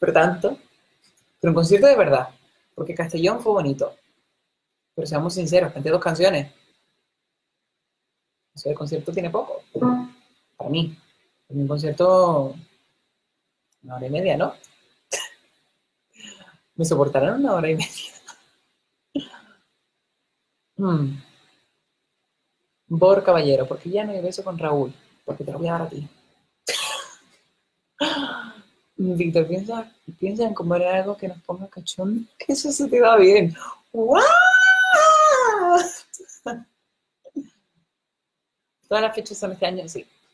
pero tanto. Pero un concierto de verdad, porque Castellón fue bonito. Pero seamos sinceros, canté 2 canciones. Eso del concierto tiene poco, para mí. En un concierto, 1 hora y media, ¿no? ¿Me soportarán 1 hora y media? Hmm. Por caballero, porque ya no hay beso con Raúl, porque te lo voy a dar a ti. Víctor, piensa en comer algo que nos ponga cachón, que eso se te da bien. ¡Guau! Todas las fechas son este año, sí.